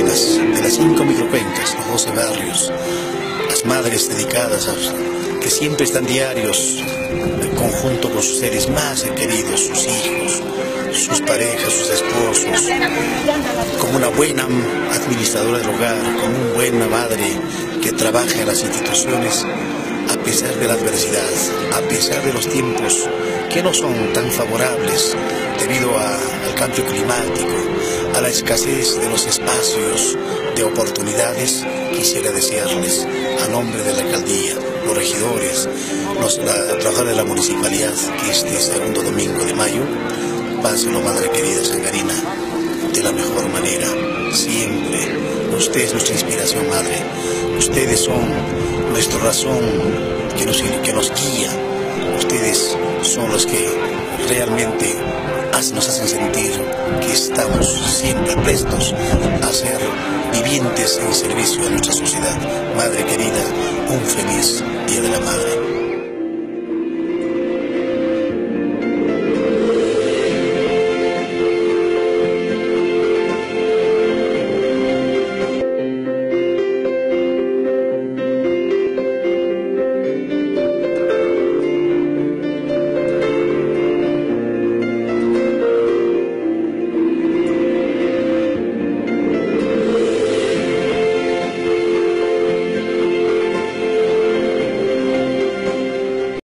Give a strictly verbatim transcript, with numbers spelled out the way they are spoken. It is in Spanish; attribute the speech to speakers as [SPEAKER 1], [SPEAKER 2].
[SPEAKER 1] Arenas, de las cinco microcuencas, los doce barrios, las madres dedicadas a, que siempre están diarios en conjunto con sus seres más queridos, sus hijos, sus parejas, sus esposos, como una buena administradora del hogar, como una buena madre que trabaja en las instituciones, a pesar de la adversidad, a pesar de los tiempos que no son tan favorables debido a, al cambio climático, a la escasez de los espacios, de oportunidades. Quisiera desearles, a nombre de la alcaldía, los regidores, los la, trabajadores de la municipalidad, que este segundo domingo de mayo pásenlo, madre querida Sangarina, de la mejor manera, siempre. Usted es nuestra inspiración, madre. Ustedes son nuestra razón que nos, que nos guía. Ustedes son los que realmente nos hacen sentir que estamos siempre prestos a ser vivientes en servicio a nuestra sociedad. Madre querida, un feliz Día de la Madre.